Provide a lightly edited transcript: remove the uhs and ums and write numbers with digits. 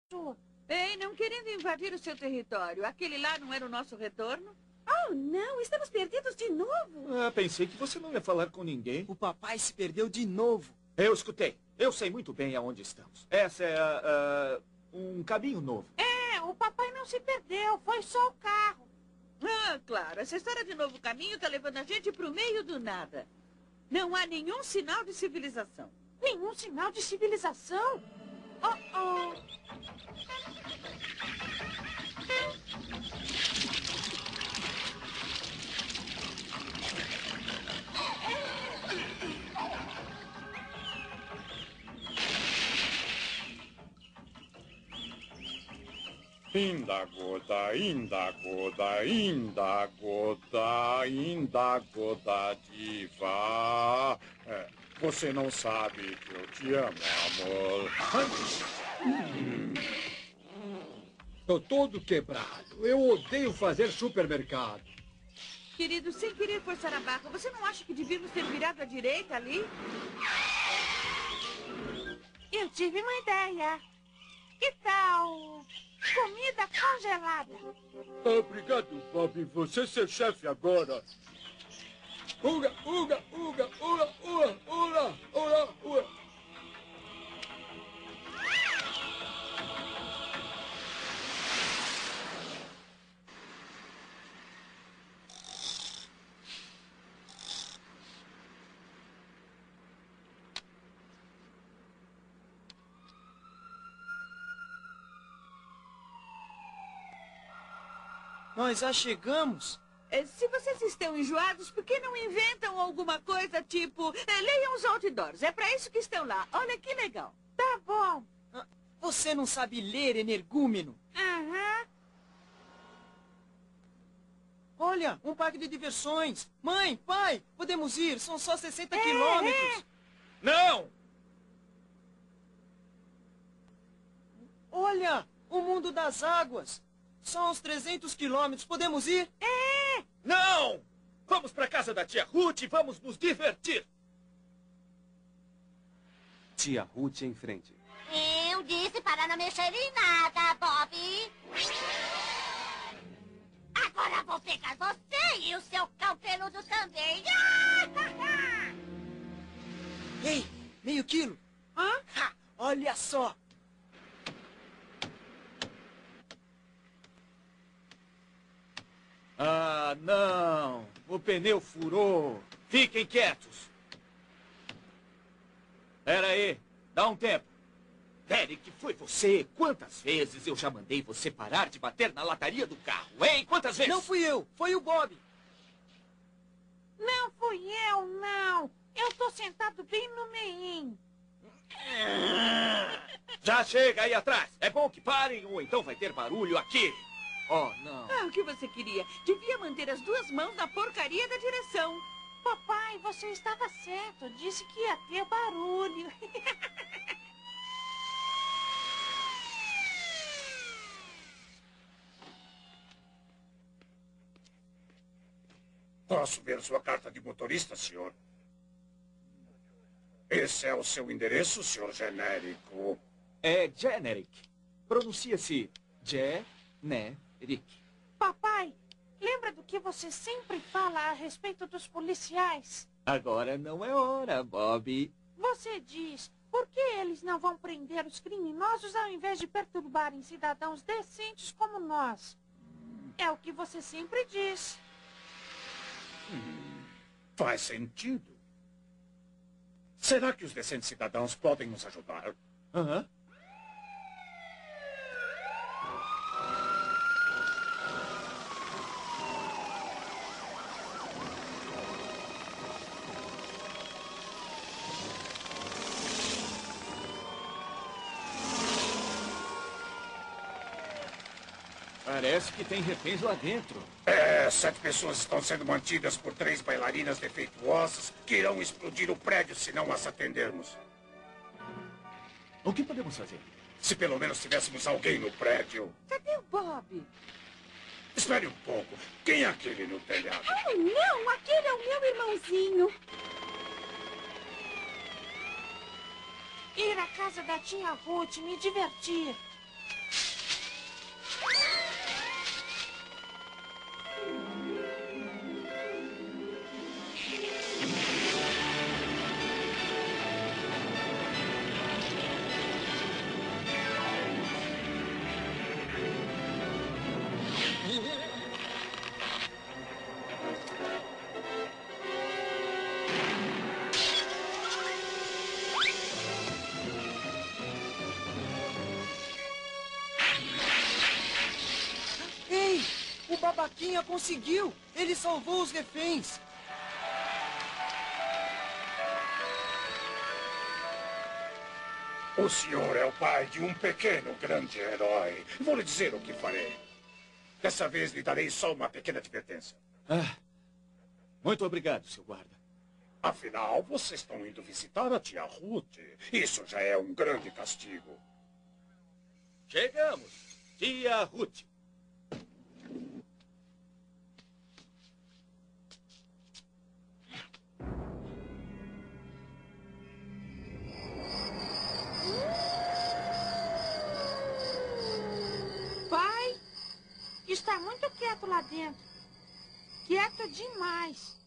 Bem, não querendo invadir o seu território. Aquele lá não era o nosso retorno? Oh, não! Estamos perdidos de novo! Pensei que você não ia falar com ninguém. O papai se perdeu de novo. Eu escutei. Eu sei muito bem aonde estamos. Essa é um caminho novo. O papai não se perdeu. Foi só o carro. Ah, claro. Essa história de novo caminho tá levando a gente pro meio do nada. Não há nenhum sinal de civilização. Nenhum sinal de civilização? Oh. Indagoda, indagoda, diva. Você não sabe que eu te amo, amor. Tô todo quebrado. Eu odeio fazer supermercado. Querido, sem querer forçar a barra, você não acha que devíamos ter virado à direita ali? Eu tive uma ideia. Que tal comida congelada? Obrigado, Bob. Você é seu chefe agora. Uga, uga, uga, ula, ula, ula, ula, ula. Nós já chegamos. Se vocês estão enjoados, por que não inventam alguma coisa tipo... leiam os outdoors. É para isso que estão lá. Olha que legal. Tá bom. Você não sabe ler, energúmeno. Aham. Olha, um parque de diversões. Mãe, pai, podemos ir. São só 60 quilômetros. Não! Olha, o mundo das águas. Só uns 300 quilômetros. Podemos ir? Não! Vamos para casa da tia Ruth e vamos nos divertir. Tia Ruth em frente. Eu disse para não mexer em nada, Bob. Agora vou pegar você e o seu cão peludo também. Ei, meio quilo. Hã? Ha, olha só. Ah, não! O pneu furou. Fiquem quietos. Pera aí. Dá um tempo. Derek, foi você? Quantas vezes eu já mandei você parar de bater na lataria do carro, hein? Quantas vezes? Não fui eu, foi o Bob. Não fui eu, não. Eu tô sentado bem no meinho. Já chega aí atrás. É bom que parem ou então vai ter barulho aqui. Oh, não. Ah, o que você queria? Devia manter as duas mãos na porcaria da direção. Papai, você estava certo. Disse que ia ter barulho. Posso ver sua carta de motorista, senhor? Esse é o seu endereço, senhor genérico? É generic. Pronuncia-se generic. Papai, lembra do que você sempre fala a respeito dos policiais? Agora não é hora, Bob. Você diz, por que eles não vão prender os criminosos ao invés de perturbarem cidadãos decentes como nós? É o que você sempre diz. Faz sentido. Será que os decentes cidadãos podem nos ajudar? Aham. Parece que tem reféns lá dentro. 7 pessoas estão sendo mantidas por 3 bailarinas defeituosas que irão explodir o prédio se não as atendermos. O que podemos fazer? Se pelo menos tivéssemos alguém no prédio. Cadê o Bob? Espere um pouco. Quem é aquele no telhado? Oh, não! Aquele é o meu irmãozinho. Ir à casa da tia Ruth, me divertir. babaquinha conseguiu! Ele salvou os reféns! O senhor é o pai de um pequeno grande herói. Vou lhe dizer o que farei. Dessa vez lhe darei só uma pequena advertência. Muito obrigado, seu guarda. Afinal, vocês estão indo visitar a tia Ruth. Isso já é um grande castigo. Chegamos, tia Ruth. Pai, está muito quieto lá dentro. Quieto demais.